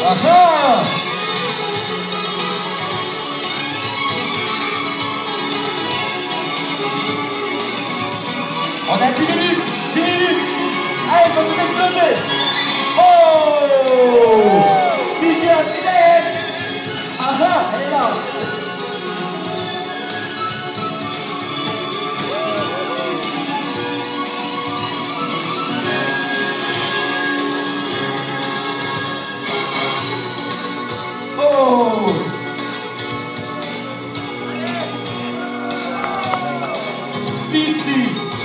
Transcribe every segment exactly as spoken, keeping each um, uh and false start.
Aha! On a dix minutes, dix minutes. Allez, faut vous exploser. Oh! B G I R L, aha, elle est là. Oh! Fifi.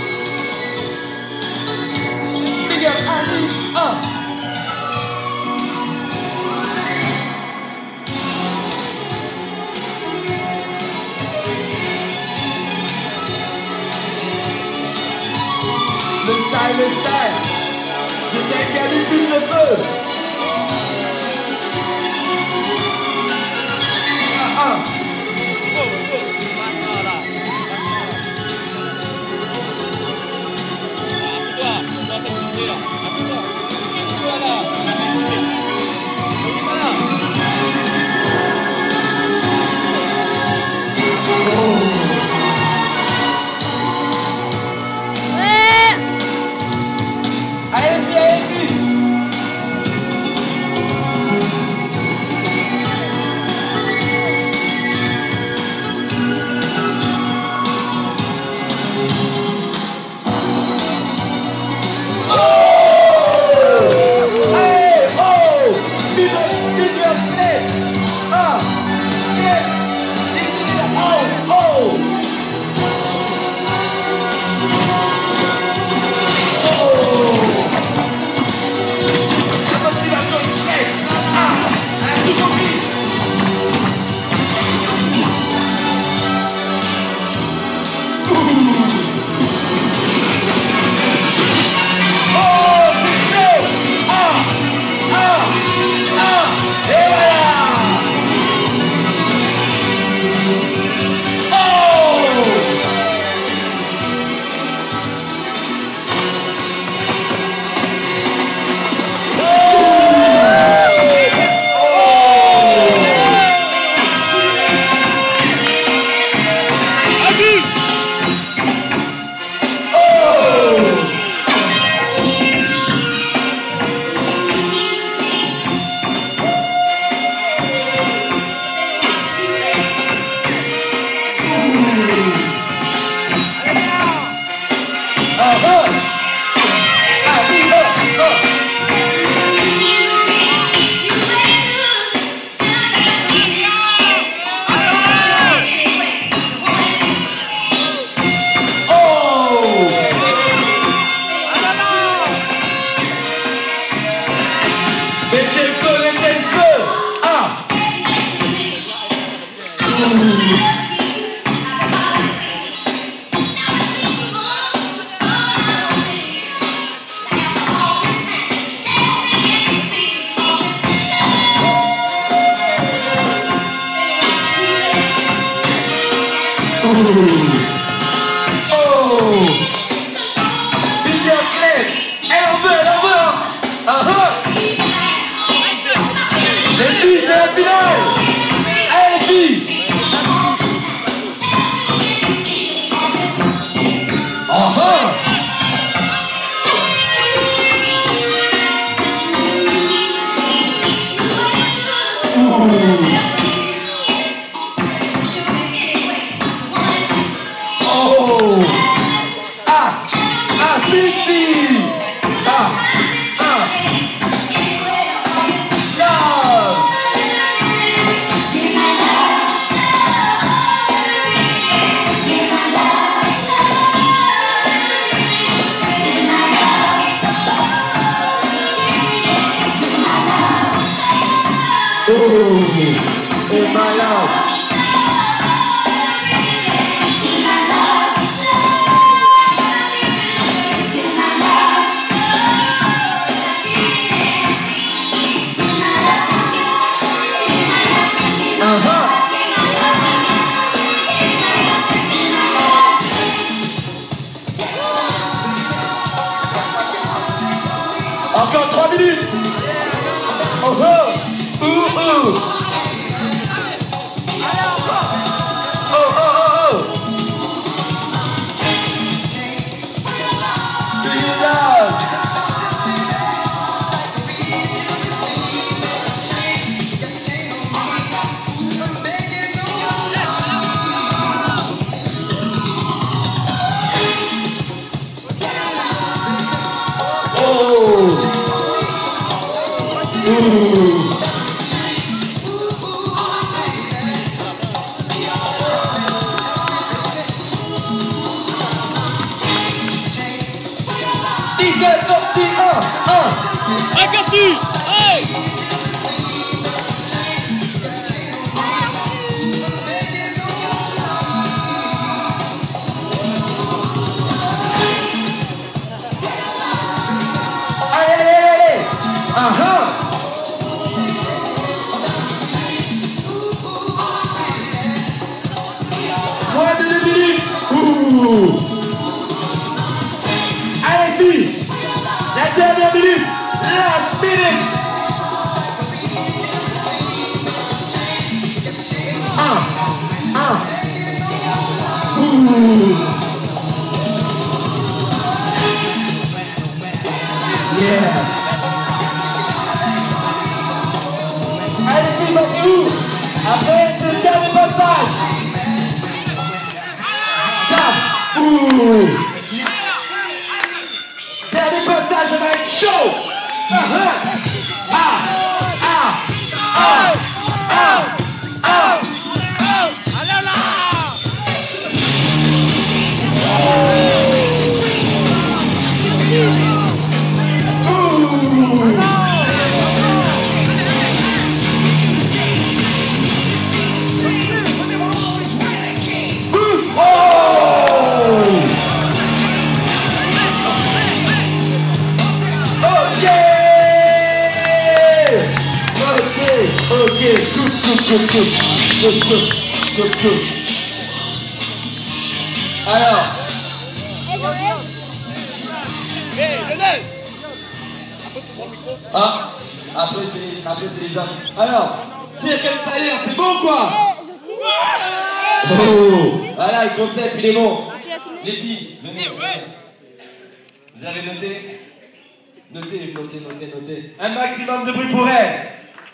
Big up, Ali. Un. Le style, le style. Je sais qu'il y a du plus de feu. Ah, ah. Encore trois minutes. Oh, oh. Ouh, ouh. Oh, oh, oh, oh. Do you love? Oh. Ooh. Hey, Cassie! Hey! Allez, allez, allez! Uh-huh! Moins de deux minutes! Ouh! Allez, filles! La dernière minute! Last minute! Un! Un! Ouh! Yeah! Allez, filles, partez où? Après, c'est le dernier passage! Tap! Ouh! Dernier passage, ça va être chaud! Ah! Ah! Ah! Ah! Ah! Ah! Allez là! Ok, coupe, coupe, coupe, coupe, coupe, coupe, coupe, coupe. Alors. Hey, Lionel! Ah, après c'est les, après c'est les hommes. Alors, Circle Fire, c'est bon quoi? Oh, voilà, le concept, il est bon. Les filles, venez, venez. Vous avez noté? Notez, notez, notez, notez. Un maximum de bruit pour elle.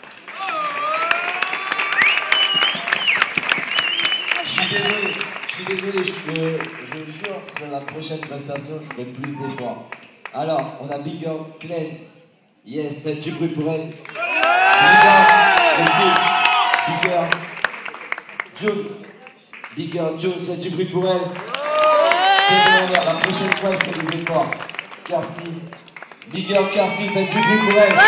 Je suis désolé, je suis désolé, je, euh, je vous jure, sur la prochaine prestation, je ferai plus d'efforts. Alors, on a Big Girl, Clems. Yes, faites du bruit pour elle. Big Girl, Jones. Big Girl, Jones, faites du bruit pour elle. La prochaine fois, je ferai des efforts. Kirsty. Big Girl, Kirsty, faites du bruit pour elle.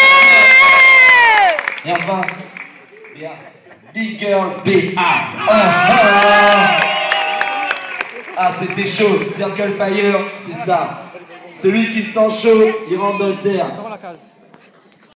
Et enfin, bien. Big Girl, B A. Ah, ah. Ah, c'était chaud. Circle Fire, c'est ça. Celui qui se sent chaud, il rentre dans le cerf.